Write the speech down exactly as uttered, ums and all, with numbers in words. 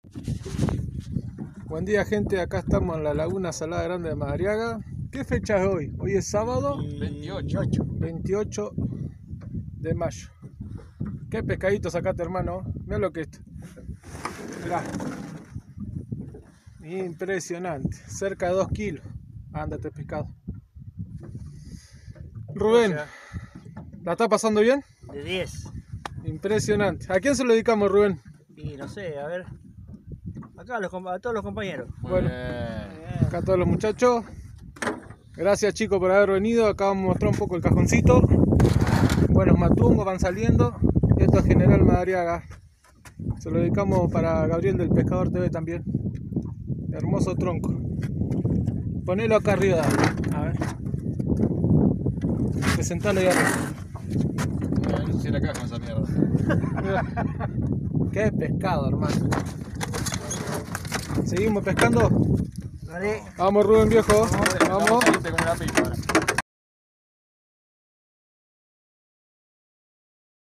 Buen día, gente, acá estamos en la Laguna Salada Grande de Madariaga. ¿Qué fecha es hoy? Hoy es sábado veintiocho. veintiocho de mayo. ¿Qué pescadito sacaste, hermano? Mira lo que es esto. Mirá. Impresionante, cerca de dos kilos. Ándate, pescado. Rubén, ¿la está pasando bien? De diez. Impresionante. ¿A quién se lo dedicamos, Rubén? Y no sé, a ver. Acá a, los, a todos los compañeros. Muy Bueno, bien. acá todos los muchachos. Gracias, chicos, por haber venido. Acá vamos a mostrar un poco el cajoncito. Buenos matungos van saliendo. Esto es General Madariaga. Se lo dedicamos para Gabriel del Pescador T V también. Hermoso tronco. Ponelo acá arriba. A ver. Presentalo ahí arriba. No sé si la caja con esa mierda. Qué pescado, hermano. ¿Seguimos pescando? Dale. Vamos, Rubén, viejo. Vamos Vamos. a irte como una pipa ahora.